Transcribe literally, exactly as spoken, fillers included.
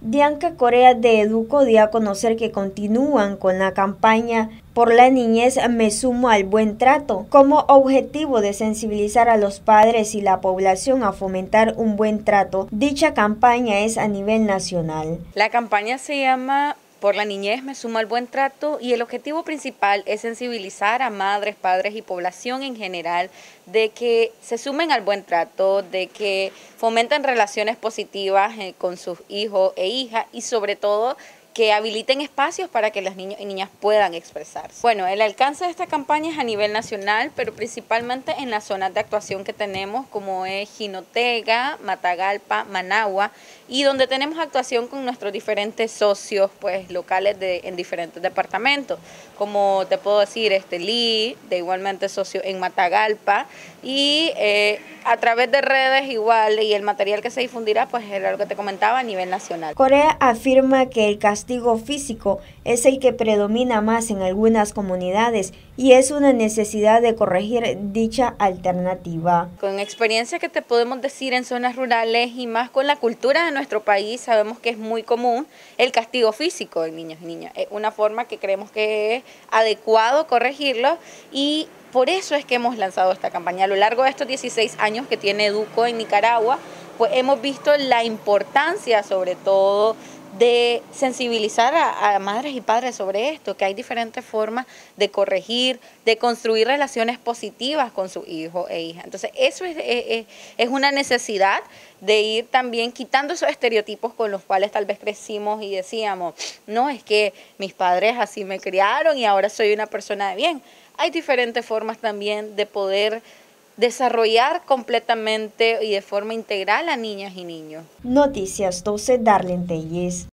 Dianca Corea de Educo dio a conocer que continúan con la campaña Por la niñez me sumo al buen trato, como objetivo de sensibilizar a los padres y la población a fomentar un buen trato. Dicha campaña es a nivel nacional. La campaña se llama Por la niñez me sumo al buen trato y el objetivo principal es sensibilizar a madres, padres y población en general de que se sumen al buen trato, de que fomenten relaciones positivas con sus hijos e hijas y sobre todo que habiliten espacios para que los niños y niñas puedan expresarse. Bueno, el alcance de esta campaña es a nivel nacional, pero principalmente en las zonas de actuación que tenemos, como es Jinotega, Matagalpa, Managua, y donde tenemos actuación con nuestros diferentes socios pues, locales de, en diferentes departamentos, como te puedo decir, este Lee, de igualmente socio en Matagalpa, y eh, a través de redes igual, y el material que se difundirá, pues era lo que te comentaba a nivel nacional. Corea afirma que el castigo físico es el que predomina más en algunas comunidades y es una necesidad de corregir dicha alternativa. Con experiencia que te podemos decir en zonas rurales y más con la cultura de nuestro país, sabemos que es muy común el castigo físico de niños y niñas. Es una forma que creemos que es adecuado corregirlo y por eso es que hemos lanzado esta campaña. A lo largo de estos dieciséis años que tiene Educo en Nicaragua, pues hemos visto la importancia sobre todo de sensibilizar a, a madres y padres sobre esto, que hay diferentes formas de corregir, de construir relaciones positivas con sus hijos e hijas. Entonces eso es, es, es una necesidad de ir también quitando esos estereotipos con los cuales tal vez crecimos y decíamos, no, es que mis padres así me criaron y ahora soy una persona de bien. Hay diferentes formas también de poder desarrollar completamente y de forma integral a niñas y niños. Noticias doce, Darlene Telles.